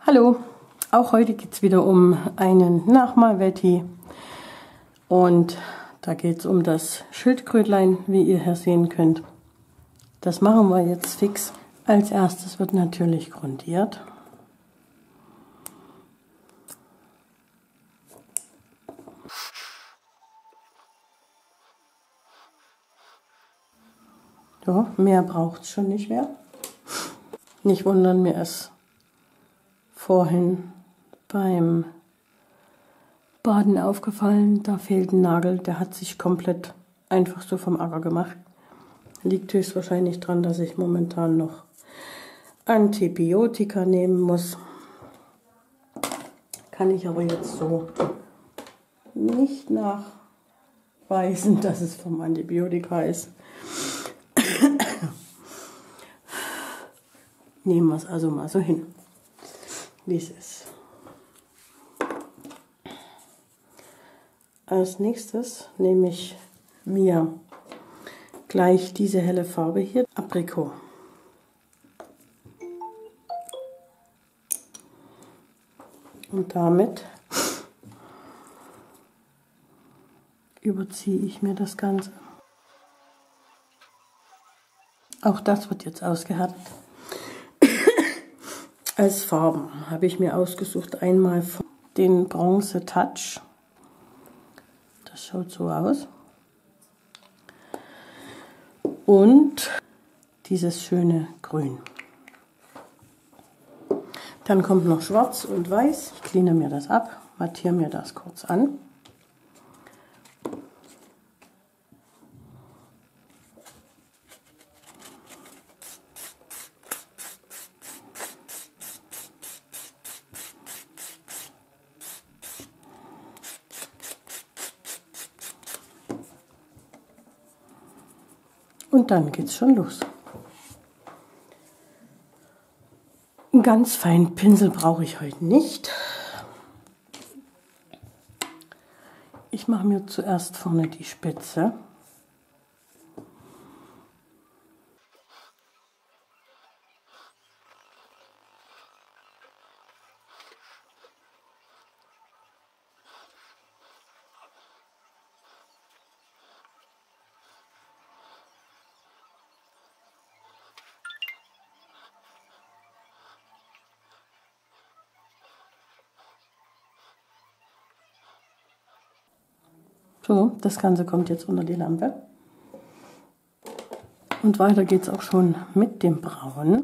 Hallo, auch heute geht es wieder um einen Nachmalveti und da geht es um das Schildkrötlein, wie ihr hier sehen könnt. Das machen wir jetzt fix. Als erstes wird natürlich grundiert. So, mehr braucht es schon nicht mehr. Nicht wundern, mir ist vorhin beim Baden aufgefallen, da fehlt ein Nagel, der hat sich komplett einfach so vom Acker gemacht. Liegt höchstwahrscheinlich daran, dass ich momentan noch Antibiotika nehmen muss. Kann ich aber jetzt so nicht nachweisen, dass es vom Antibiotika ist. Nehmen wir es also mal so hin, wie es ist. Als nächstes nehme ich mir gleich diese helle Farbe hier, Aprikot. Und damit überziehe ich mir das Ganze. Auch das wird jetzt ausgehärtet. Als Farben habe ich mir ausgesucht einmal den Bronze Touch. Das schaut so aus. Und dieses schöne Grün. Dann kommt noch Schwarz und Weiß. Ich cleane mir das ab, mattiere mir das kurz an. Und dann geht's schon los. Einen ganz feinen Pinsel brauche ich heute nicht. Ich mache mir zuerst vorne die Spitze. So, das Ganze kommt jetzt unter die Lampe. Und weiter geht es auch schon mit dem Braun.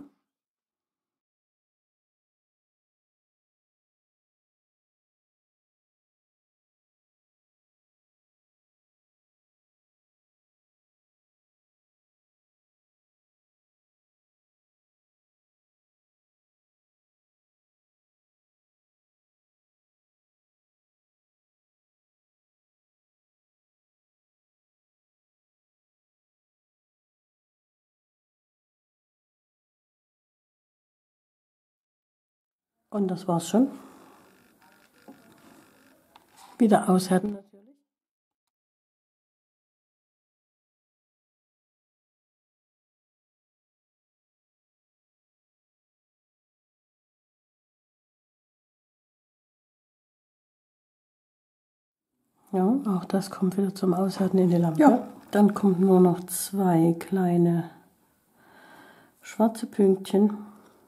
Und das war's schon. Wieder aushärten natürlich. Ja, auch das kommt wieder zum Aushärten in die Lampe. Ja. Dann kommt nur noch 2 kleine schwarze Pünktchen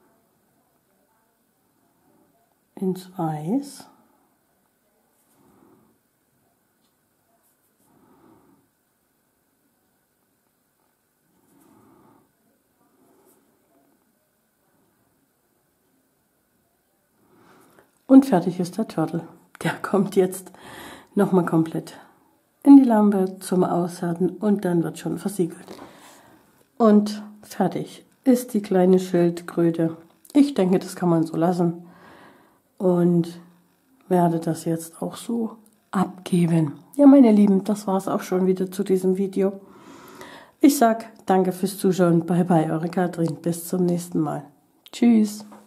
ins Weiß. Und fertig ist der Turtle. Der kommt jetzt nochmal komplett in die Lampe zum Aushärten und dann wird schon versiegelt. Und fertig ist die kleine Schildkröte. Ich denke, das kann man so lassen. Und werde das jetzt auch so abgeben. Ja, meine Lieben, das war es auch schon wieder zu diesem Video. Ich sag danke fürs Zuschauen. Bye bye, eure Katrin. Bis zum nächsten Mal. Tschüss.